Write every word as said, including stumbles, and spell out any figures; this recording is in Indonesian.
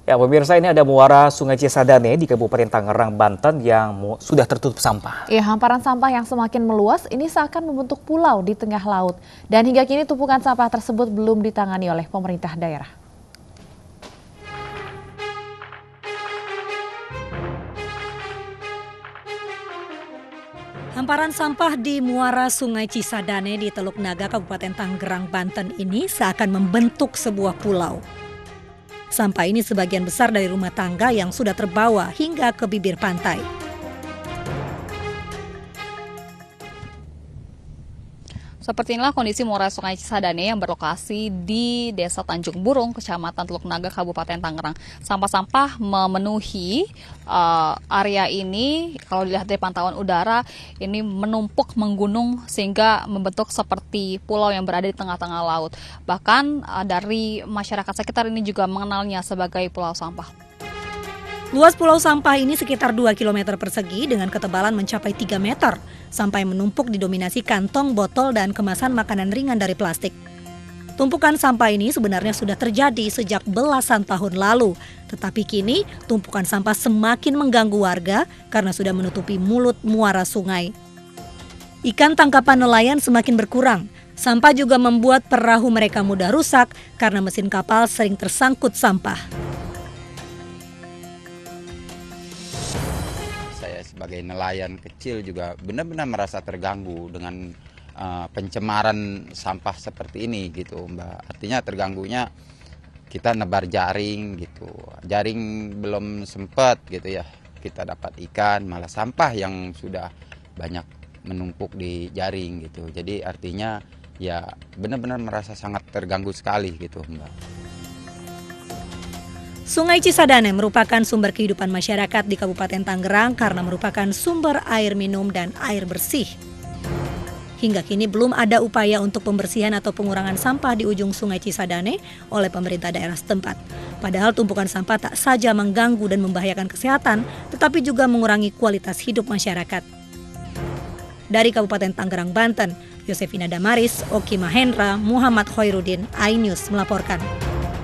Ya, pemirsa, ini ada muara Sungai Cisadane di Kabupaten Tangerang, Banten yang sudah tertutup sampah. Ya, hamparan sampah yang semakin meluas ini seakan membentuk pulau di tengah laut. Dan hingga kini tumpukan sampah tersebut belum ditangani oleh pemerintah daerah. Hamparan sampah di muara Sungai Cisadane di Teluk Naga, Kabupaten Tangerang, Banten ini seakan membentuk sebuah pulau. Sampah ini sebagian besar dari rumah tangga yang sudah terbawa hingga ke bibir pantai. Seperti inilah kondisi muara Sungai Cisadane yang berlokasi di Desa Tanjung Burung, Kecamatan Teluk Naga, Kabupaten Tangerang. Sampah-sampah memenuhi uh, area ini. Kalau dilihat dari pantauan udara, ini menumpuk menggunung sehingga membentuk seperti pulau yang berada di tengah-tengah laut. Bahkan uh, dari masyarakat sekitar ini juga mengenalnya sebagai pulau sampah. Luas pulau sampah ini sekitar dua kilometer persegi dengan ketebalan mencapai tiga meter, sampai menumpuk didominasi kantong, botol, dan kemasan makanan ringan dari plastik. Tumpukan sampah ini sebenarnya sudah terjadi sejak belasan tahun lalu, tetapi kini tumpukan sampah semakin mengganggu warga karena sudah menutupi mulut muara sungai. Ikan tangkapan nelayan semakin berkurang. Sampah juga membuat perahu mereka mudah rusak karena mesin kapal sering tersangkut sampah. Saya sebagai nelayan kecil juga benar-benar merasa terganggu dengan uh, pencemaran sampah seperti ini gitu, Mbak. Artinya terganggunya kita nebar jaring gitu. Jaring belum sempat gitu ya. Kita dapat ikan, malah sampah yang sudah banyak menumpuk di jaring gitu. Jadi artinya ya benar-benar merasa sangat terganggu sekali gitu, Mbak. Sungai Cisadane merupakan sumber kehidupan masyarakat di Kabupaten Tangerang karena merupakan sumber air minum dan air bersih. Hingga kini belum ada upaya untuk pembersihan atau pengurangan sampah di ujung Sungai Cisadane oleh pemerintah daerah setempat. Padahal tumpukan sampah tak saja mengganggu dan membahayakan kesehatan, tetapi juga mengurangi kualitas hidup masyarakat. Dari Kabupaten Tangerang, Banten, Yosefina Damaris, Oki Mahendra, Muhammad Khairuddin, iNews melaporkan.